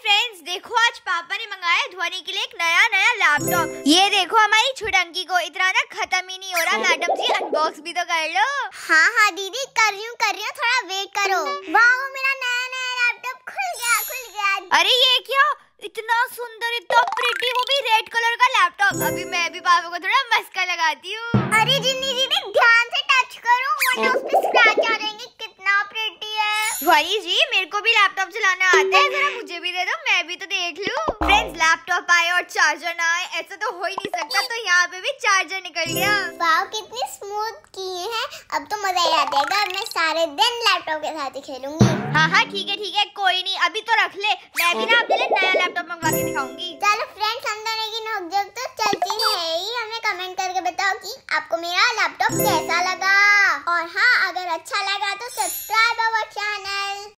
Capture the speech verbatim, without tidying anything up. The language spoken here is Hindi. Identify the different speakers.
Speaker 1: फ्रेंड्स, देखो आज पापा ने मंगाया ध्वनि के लिए एक नया नया लैपटॉप। ये देखो हमारी छुडंकी को इतना ना खत्म ही नहीं हो रहा। मैडम जी अनबॉक्स भी तो कर लो।
Speaker 2: हाँ हाँ दीदी कर रही हूँ कर रही हूँ थोड़ा वेट करो। वाह मेरा नया नया लैपटॉप खुल गया खुल गया।
Speaker 1: अरे ये क्या, इतना सुंदर इतना प्रिटी, वो भी रेड कलर का लैपटॉप। अभी मैं भी पापा को थोड़ा मस्का लगाती हूँ।
Speaker 2: अरे जिन्नी दीदी ध्यान से टच करो वरना उस पे स्क्रैच आ जाएंगे। कितना प्रिटी है।
Speaker 1: ध्वनि जी मेरे को भी लैपटॉप चलाना आता है, जरा मुझे भी दे दो, मैं भी तो देख लूं। फ्रेंड्स, लैपटॉप आए और चार्जर ना आए, ऐसा तो हो ही नहीं सकता। तो यहाँ पे भी चार्जर निकल गया।
Speaker 2: वाह कितनी स्मूथ किए हैं। अब तो मजा ही आ जाएगा। अब मैं सारे दिन लैपटॉप के साथ ही खेलूंगी।
Speaker 1: हाँ हाँ ठीक है ठीक है, कोई नहीं, अभी तो रख ले। मैं भी ना अपने लिए नया लैपटॉप मंगवा के दिखाऊंगी।
Speaker 2: चलो फ्रेंड्स, हम दोनों की नोकझोंक तो चलती है ही। हमें कमेंट करके बताओ कि आपको मेरा लैपटॉप कैसा लगा। और हाँ, अगर अच्छा लगा तो सब्सक्राइब अवर चैनल।